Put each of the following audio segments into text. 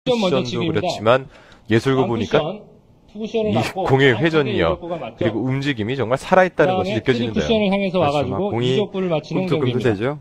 쿠션도 그렇지만 예술고 보니까 이 공의 회전력 그리고 움직임이 정말 살아있다는 것이 느껴지는데요. 쿠션을 향해서 그렇죠. 와가지고 공이 이적구를 맞추는 경기입니다. 되죠.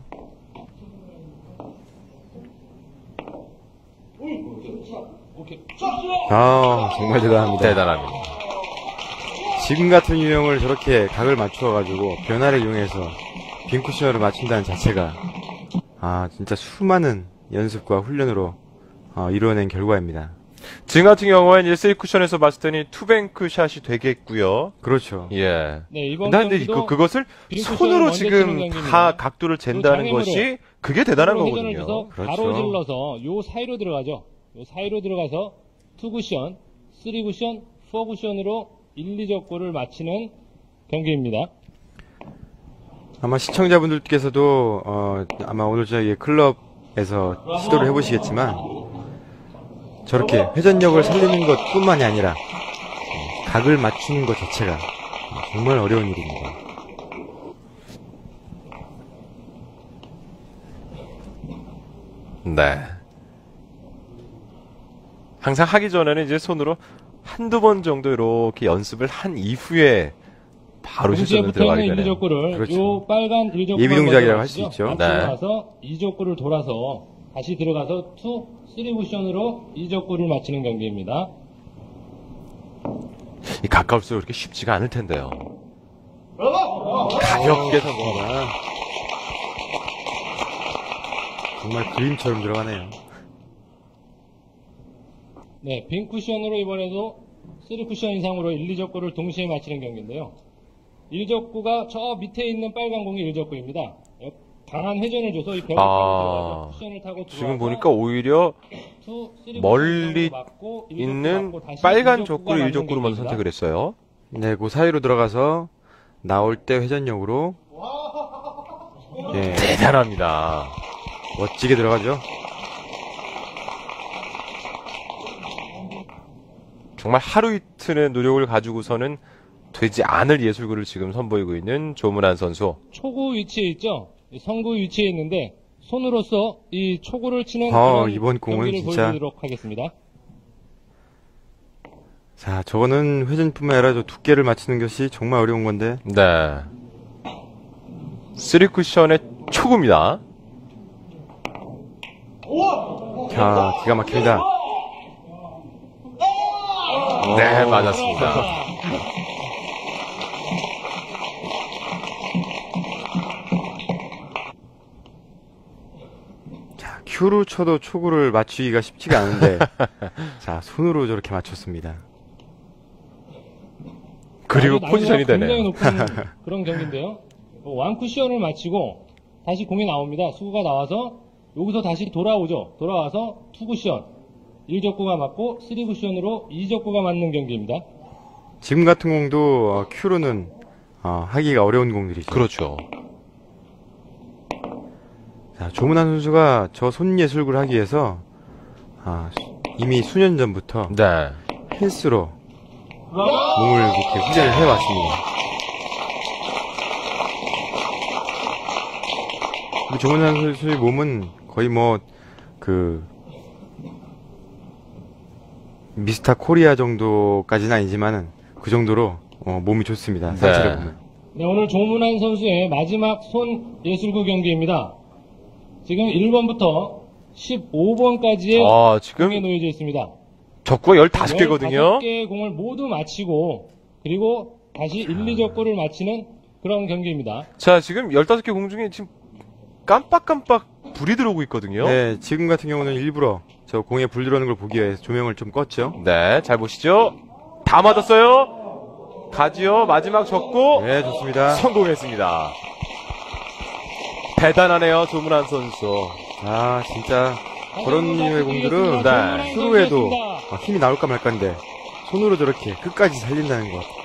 정말 대단합니다. 대단합니다. 지금 같은 유형을 저렇게 각을 맞추어가지고 변화를 이용해서 빈 쿠션을 맞춘다는 자체가 진짜 수많은 연습과 훈련으로 이루어낸 결과입니다. 지금 같은 경우에는 이제 3쿠션에서 봤을 때는 투뱅크 샷이 되겠고요. 그렇죠. 예. 네, 이번 근데 경기도 그것을 손으로 지금 다 각도를 잰다는 것이 그게 대단한 회전을 거거든요. 줘서 그렇죠. 가로질러서 요 사이로 들어가죠. 요 사이로 들어가서 2쿠션, 3쿠션, 4쿠션으로 1, 2적구를 맞히는 경기입니다. 아마 시청자분들께서도 아마 오늘 저희 클럽에서 시도를 해보시겠지만 저렇게 회전력을 살리는 것 뿐만이 아니라 각을 맞추는 것 자체가 정말 어려운 일입니다. 네. 항상 하기 전에는 이제 손으로 한두 번 정도 이렇게 연습을 한 이후에 바로 실전을 들어가게 되네요. 1적구를 그렇죠. 요 빨간 1적구 예비 동작이라고 할 수 있죠. 들어가서 2적구를 돌아서 다시 들어가서 2, 3쿠션으로 2적구를 맞히는 경기입니다. 이 가까울수록 그렇게 쉽지가 않을 텐데요. 가볍게 성공하면 정말 그림처럼 들어가네요. 네, 빈 쿠션으로 이번에도 3쿠션 이상으로 1, 2적구를 동시에 맞히는 경기인데요. 1적구가 저 밑에 있는 빨간 공이 1적구입니다. 강한 회전을 줘서 이 벽을 타고 쿠션을 타고 지금 보니까 오히려 멀리 있는 빨간 적구를 1적구로 먼저 선택을 했어요. 네, 그 사이로 들어가서 나올 때 회전력으로 대단합니다. 멋지게 들어가죠. 정말 하루 이틀의 노력을 가지고서는 되지 않을 예술구를 지금 선보이고 있는 조문환 선수. 초구 위치에 있죠. 성구 위치에 있는데 손으로서 이 초구를 치는 그런 이번 공은 경기를 진짜 보여드리도록 하겠습니다. 자, 저거는 회전뿐만 아니라 저 두께를 맞추는 것이 정말 어려운 건데. 네. 3쿠션의 초구입니다. 자, 기가 막힙니다. 네, 맞았습니다. 자, 큐로 쳐도 초구를 맞추기가 쉽지가 않은데 자, 손으로 저렇게 맞췄습니다. 그리고 포지션이 되네요. 굉장히 높은 그런 경기인데요. 완 쿠션을 맞히고 다시 공이 나옵니다. 수구가 나와서 여기서 다시 돌아오죠. 돌아와서 2쿠션, 1적구가 맞고 3쿠션으로 2적구가 맞는 경기입니다. 지금 같은 공도 큐로는 하기가 어려운 공들이죠. 그렇죠. 자, 조문환 선수가 저 손예술구를 하기 위해서 이미 수년 전부터 네. 헬스로 몸을 이렇게 훈련을 해왔습니다. 조문환 선수의 몸은 거의 미스터 코리아 정도까지는 아니지만은 그 정도로 몸이 좋습니다. 상체를 보면. 네, 오늘 조문환 선수의 마지막 손 예술구 경기입니다. 지금 1번부터 15번까지의 지금 공에 놓여져 있습니다. 적구가 15개거든요. 15개의 공을 모두 맞히고 그리고 다시 1, 2적구를 맞히는 그런 경기입니다. 자, 지금 15개 공 중에 지금 깜빡깜빡 불이 들어오고 있거든요. 네, 지금 같은 경우는 일부러 저 공에 불 들어오는 걸 보기 위해 조명을 좀 껐죠. 네, 잘 보시죠. 다 맞았어요. 가지요. 마지막 적구. 네, 좋습니다. 성공했습니다. 대단하네요, 조문환 선수. 진짜 그런 류의 공들은 네. 큐로에도 힘이 나올까 말까인데 손으로 저렇게 끝까지 살린다는 것.